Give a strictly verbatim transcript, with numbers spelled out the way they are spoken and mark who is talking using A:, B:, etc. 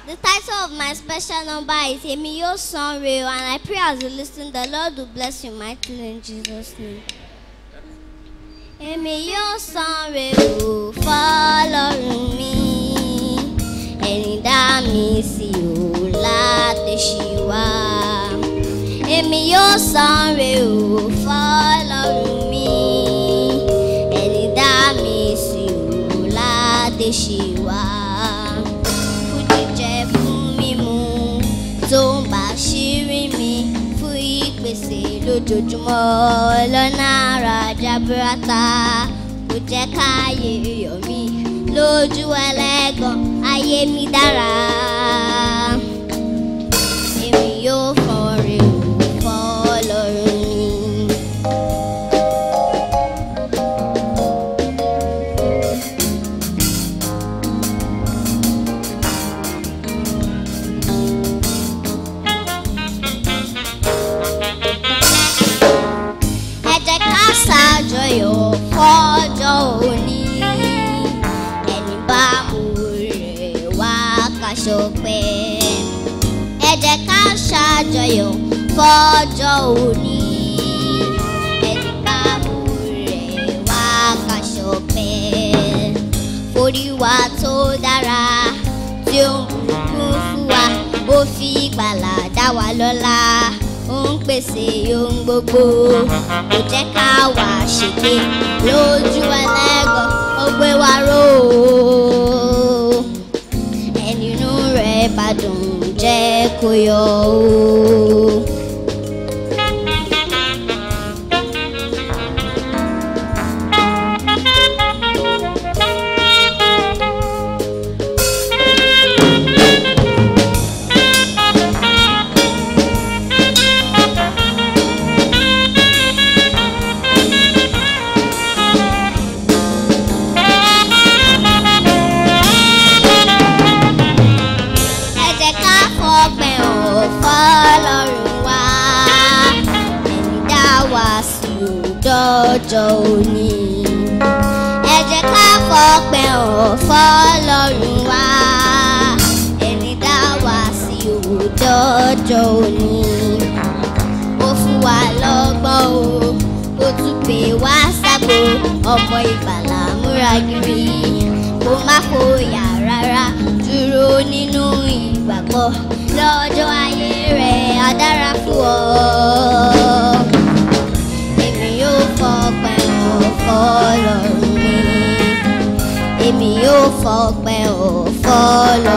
A: The title of my special number is Emi Yo Son Re, and I pray as you listen, the Lord will bless you mightily in Jesus' name. Emi Yo Son Re o, f'Ọlọ́run mi, ẹni dá mi sí o láti ṣì wá. Emi Yo Son Re o, f'Ọlọ́run mi, ẹni dá mi sí o láti ṣì wá. Tó ń bá ṣírí mi fún ìpèsè lójoojúmọ́ lọ́nà àrà jaburata, kò jẹ́ káyé yọ̀ mí lójú ẹlẹ́gàn, ayé mi dára. Èmi yóò kọrin o f'Ọlọ́run mi. Ṣàjọyọ̀ fọ́jọ́ òní, ẹni bá mú rẹ̀ wá ká ṣọpẹ́. Ẹ jẹ́ ká ṣàjọyọ̀ fọ́jọ́ òní, ẹni bá mú rẹ̀ wá ká ṣọpẹ́. Forí wa tó dára tí ó ń bùkún fún wa, ó fi ìgbàlà dá wa lọ́lá. Ó ń pèsè ohun gbogbo, kò jẹ́ ká wá ṣèké lójú ẹlẹ́gàn, ó gbé wa ró. Ẹni inú rẹ̀ bá dùn jẹ́ kó yọ̀ o. Dọ́jọ́ òní, ẹ jẹ́ ká fọpẹ́ hàn f'Ọlọ́run wa, ẹni dá wa sí o dọ́jọ́ òní. Ó fún wa lọ́gbọ́n o, ó tún pè wá sábò, ọmọ ìgbàlà múra gírí, kó má fòyà rárá, dúró nínú ìgbàgbọ́, lọ́jọ́ ayé rẹ̀ á dára fún ọ. F'Ọlọ́run mi, èmi yóò fọpẹ́ o f'Ọlọ́run.